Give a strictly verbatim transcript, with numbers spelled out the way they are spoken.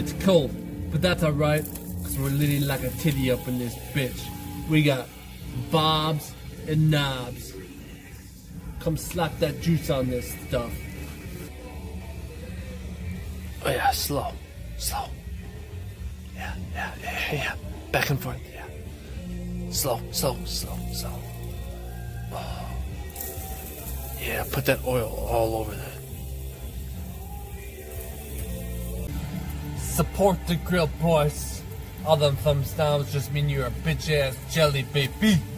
It's cold, but that's alright, because we're living like a titty up in this bitch. We got bobs and knobs. Come slap that juice on this stuff. Oh yeah, slow, slow. Yeah, yeah, yeah, yeah. Back and forth, yeah. Slow, slow, slow, slow. Oh. Yeah, put that oil all over that. Support the grill, boys. All them thumbs downs just mean you're a bitch ass jelly baby.